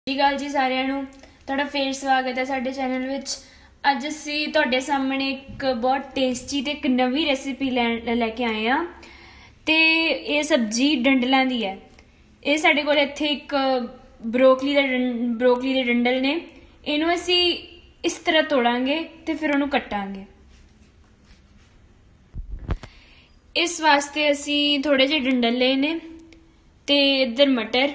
ਸਤਿ ਸ਼੍ਰੀ ਅਕਾਲ ਜੀ ਸਾਰਿਆਂ ਨੂੰ। ਤੁਹਾਡਾ ਫੇਰ ਸਵਾਗਤ ਹੈ ਸਾਡੇ ਚੈਨਲ ਵਿੱਚ। ਅੱਜ ਅਸੀਂ ਤੁਹਾਡੇ ਸਾਹਮਣੇ ਇੱਕ ਬਹੁਤ ਟੇਸਟੀ ਤੇ ਇੱਕ ਨਵੀਂ ਰੈਸਿਪੀ ਲੈ ਕੇ ਆਏ ਹਾਂ ਤੇ ਇਹ ਸਬਜ਼ੀ ਡੰਡਲਾਂ ਦੀ ਹੈ। ਇਹ ਸਾਡੇ ਕੋਲ ਇੱਥੇ ਇੱਕ ਬਰੋਕਲੀ ਦੇ ਡੰਡਲ ਨੇ। ਇਹਨੂੰ ਅਸੀਂ ਇਸ ਤਰ੍ਹਾਂ ਤੋੜਾਂਗੇ ਤੇ ਫਿਰ ਉਹਨੂੰ ਕੱਟਾਂਗੇ। ਇਸ ਵਾਸਤੇ ਅਸੀਂ ਥੋੜੇ ਜਿਹੇ ਡੰਡਲ ਲਏ ਨੇ ਤੇ ਇੱਧਰ ਮਟਰ,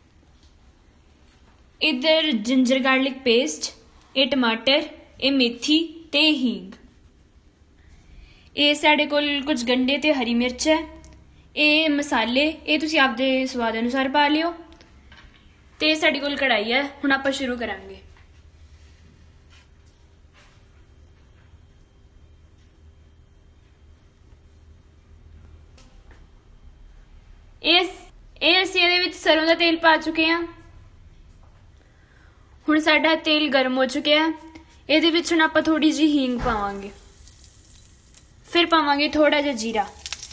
इधर जिंजर गार्लिक पेस्ट, ये टमाटर, ये मेथी ते हींग। ये साडे कोल कुछ गंढे ते हरी मिर्च है। ये मसाले ये तुसी आपदे स्वाद अनुसार पा लियो। ते साडे कोल कढ़ाई है। हुण आपां शुरू करांगे। ये असीं इहदे विच सरों दा तेल पा चुके हां। हुण साडा तेल गर्म हो चुका है। इहदे विच हुण आपां थोड़ी जी हींग पावांगे, फिर पावांगे थोड़ा जिहा जीरा,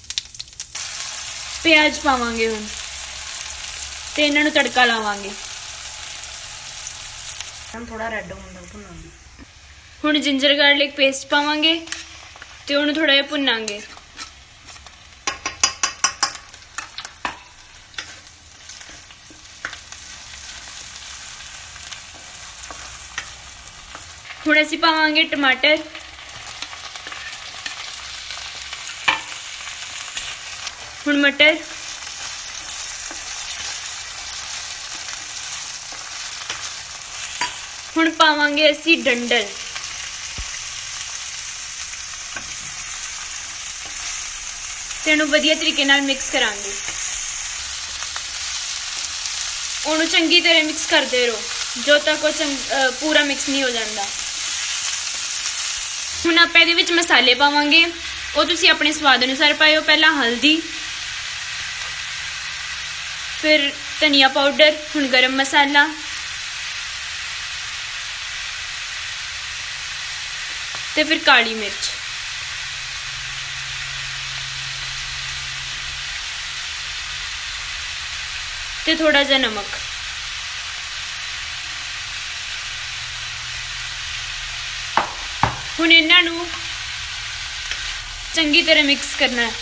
प्याज पावांगे हुण ते इन्हां नूं तड़का लावांगे। थोड़ा रेड होंदा भुनांगे। हुण जिंजर गार्लिक पेस्ट पावांगे ते उहनूं थोड़ा जिहा भुनांगे। हुण असीं पावांगे टमाटर, हुण मटर, हुण पावांगे असीं डंडल, ते इहनूं वधिया तरीके नाल मिक्स करांगे। उहनूं चंगी तरह मिक्स करदे रहो जो तक वो पूरा मिक्स नहीं हो जाता। हुण आपां इहदे विच मसाले पावांगे। वो तुसीं अपने स्वाद अनुसार पाइओ। पहला हल्दी, फिर धनिया पाउडर, हुण गरम मसाला, ते फिर काली मिर्च, ते थोड़ा जिहा नमक। हुण इन्हां नूं चंगी तरह मिक्स करना है।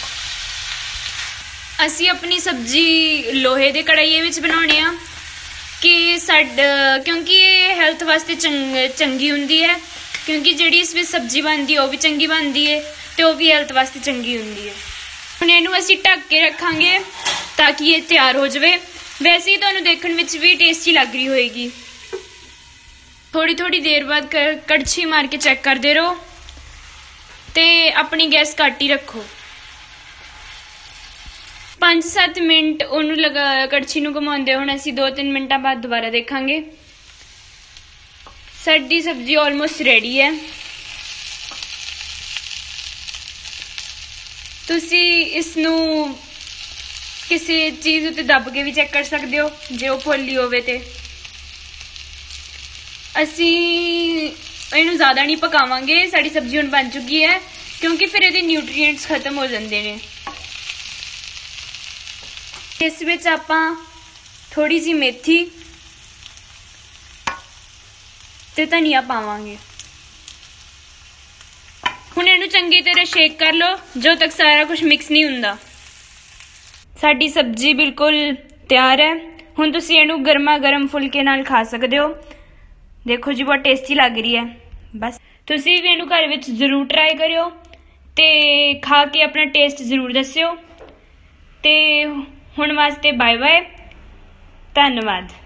असी अपनी सब्जी लोहे दे कढ़ाईए विच बनाउणे आ कि क्योंकि ये हैल्थ वास्ते चंगी हुंदी है, क्योंकि जिहड़ी इस विच सब्जी बनदी है वो भी चंगी बनदी है ते वो भी हैल्थ वास्ते चंगी हुंदी है। हुण इहनूं असी ढक के रखांगे ताकि ये तैयार हो जाए। वैसे ही तुहानूं देखण विच भी टेस्टी लग रही होएगी। थोड़ी थोड़ी देर बाद कड़छी मार के चेक करते रहो ते अपनी गैस घट ही रखो। 5-7 मिनट उन्होंने लगा कड़छी नूं घुमाउंदे। हुण असीं 2-3 मिनटां बाद दोबारा देखांगे। साडी सब्जी ऑलमोस्ट रेडी है। तुसी इसनूं किसी चीज़ उत्ते दब के भी चेक कर सकते हो जे वो फुल्ली होवे ते। असी इनू ज़्यादा नहीं पकावांगे। साड़ी सब्जी हुण बन चुकी है, क्योंकि फिर ये न्यूट्रिएंट्स खत्म हो जाते हैं। इस विच आपां थोड़ी जी मेथी ते धनिया पावांगे। हुण इनू चंगी तरह शेक कर लो जो तक सारा कुछ मिक्स नहीं हुंदा। साड़ी सब्जी बिल्कुल तैयार है। हुण तुसीं इनू गर्मा गर्म फुलके नाल खा सकते हो। देखो जी बहुत टेस्टी लग रही है। बस तुसी भी इनू घर विच जरूर ट्राई करियो ते खा के अपना टेस्ट जरूर दस्सियो। ते हुण वास्ते बाय बाय, धन्नवाद।